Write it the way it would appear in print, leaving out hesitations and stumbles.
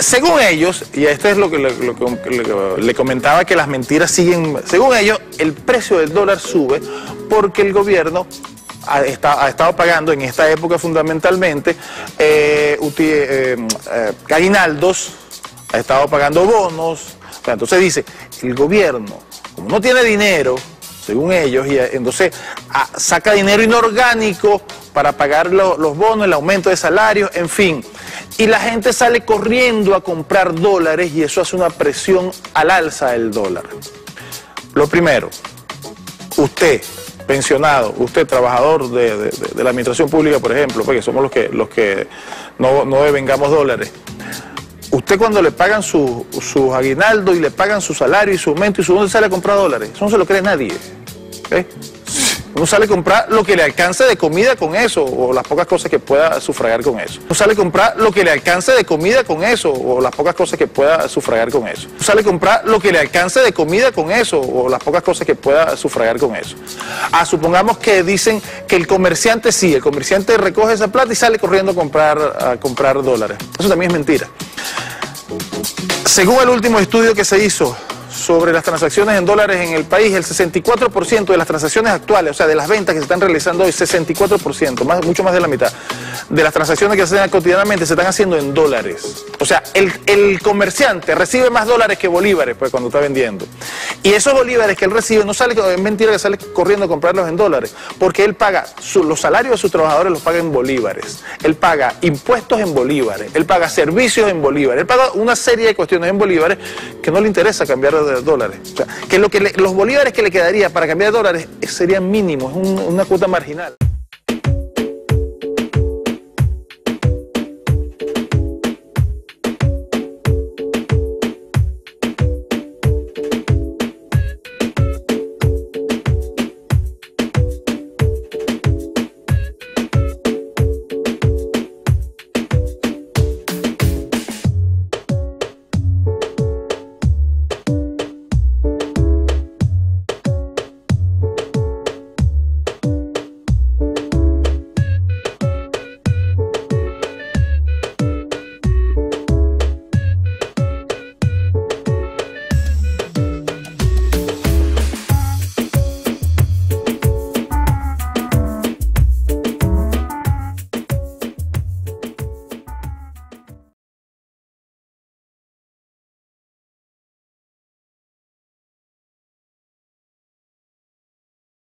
Según ellos, y esto es lo que le comentaba, que las mentiras siguen, según ellos, el precio del dólar sube porque el gobierno ha estado pagando en esta época fundamentalmente aguinaldos, ha estado pagando bonos. O sea, entonces dice, el gobierno, como no tiene dinero, según ellos, y entonces saca dinero inorgánico para pagar los bonos, el aumento de salarios, en fin. Y la gente sale corriendo a comprar dólares y eso hace una presión al alza del dólar. Lo primero, usted, pensionado, usted trabajador de la administración pública, por ejemplo, porque somos los que no devengamos dólares. Usted cuando le pagan sus aguinaldos y le pagan su salario y su aumento y su bono, sale a comprar dólares. Eso no se lo cree nadie. Uno sale a comprar lo que le alcance de comida con eso, o las pocas cosas que pueda sufragar con eso. Uno sale a comprar lo que le alcance de comida con eso, o las pocas cosas que pueda sufragar con eso. Uno sale a comprar lo que le alcance de comida con eso, o las pocas cosas que pueda sufragar con eso. Supongamos que dicen que el comerciante sí, el comerciante recoge esa plata y sale corriendo a comprar dólares. Eso también es mentira. Según el último estudio que se hizo sobre las transacciones en dólares en el país, el 64% de las transacciones actuales, o sea, de las ventas que se están realizando hoy, 64%, mucho más de la mitad, de las transacciones que se hacen cotidianamente se están haciendo en dólares. O sea, el comerciante recibe más dólares que bolívares, pues, cuando está vendiendo. Y esos bolívares que él recibe, no sale, es mentira que sale corriendo a comprarlos en dólares, porque él paga, los salarios de sus trabajadores los paga en bolívares, él paga impuestos en bolívares, él paga servicios en bolívares, él paga una serie de cuestiones en bolívares que no le interesa cambiar de dólares. O sea, que los bolívares que le quedaría para cambiar de dólares serían mínimos, es una cuota marginal.